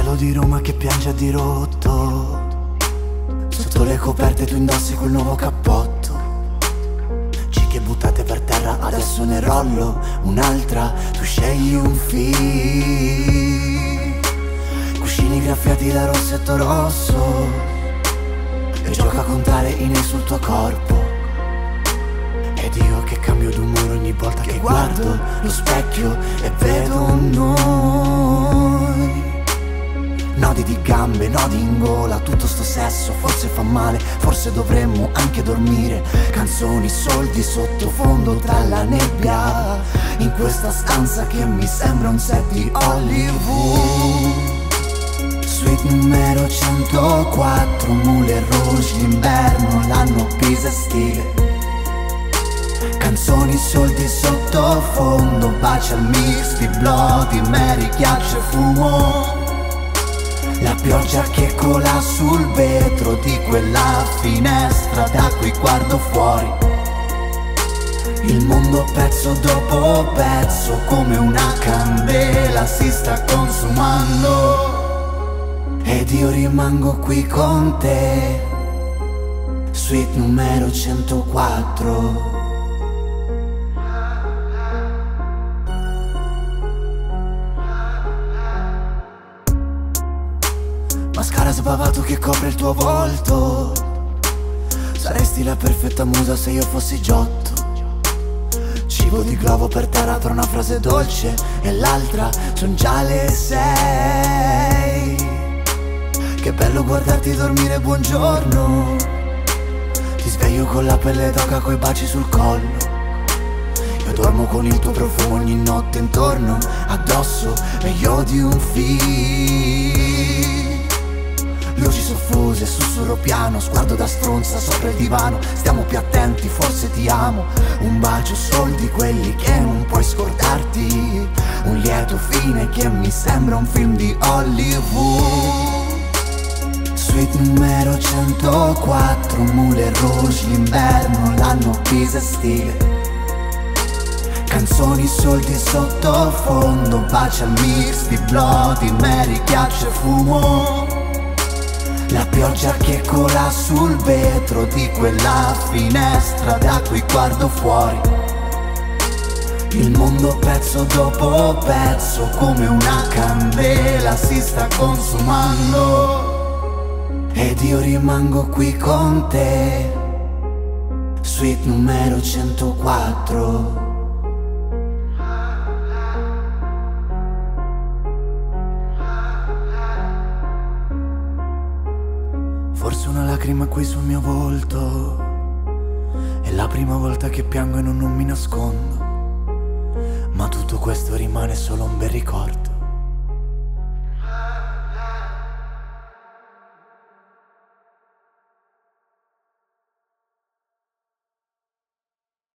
cielo di Roma che piange a dirotto. Sotto le coperte tu indossi quel nuovo cappotto. Cicche buttate per terra, adesso ne rollo un'altra. Tu scegli un film, cuscini graffiati da rossetto rosso, e gioca a contare i nei sul tuo corpo. Ed io che cambio d'umore ogni volta che guardo lo specchio e vedo noi. Nodi di gambe, nodi in gola, tutto sto sesso forse fa male, forse dovremmo anche dormire. Canzoni, soldi, sottofondo tra la nebbia, in questa stanza che mi sembra un set di Hollywood. Suite numero 104, Moulin Rouge, l'inverno, l'anno bisestile. Canzoni, soldi, sottofondo, bacia al mix di Bloody Mary, ghiaccio e fumo. La pioggia che cola sul vetro di quella finestra da cui guardo fuori. Il mondo pezzo dopo pezzo come una candela si sta consumando. Ed io rimango qui con te, suite numero 104. Mascara sbavato che copre il tuo volto. Saresti la perfetta musa se io fossi Giotto. Cibo di globo per terra tra una frase dolce e l'altra, son già le 6. Che bello guardarti dormire, buongiorno. Ti sveglio con la pelle d'oca coi baci sul collo. Io dormo con il tuo profumo ogni notte intorno, addosso, meglio di un film. Luci soffuse, sussurro piano, sguardo da stronza sopra il divano. Stiamo più attenti, forse ti amo. Un bacio, soldi, quelli che non puoi scordarti. Un lieto fine che mi sembra un film di Hollywood. Suite numero 104, Moulin Rouge, l'inverno, l'anno bisestile. Canzoni, soldi, sottofondo, bacia al mix di Bloody Mary, ghiaccio e fumo. La pioggia che cola sul vetro di quella finestra da cui guardo fuori. Il mondo pezzo dopo pezzo come una candela si sta consumando. Ed io rimango qui con te, suite numero 104. Forse una lacrima qui sul mio volto, è la prima volta che piango e non mi nascondo. Ma tutto questo rimane solo un bel ricordo.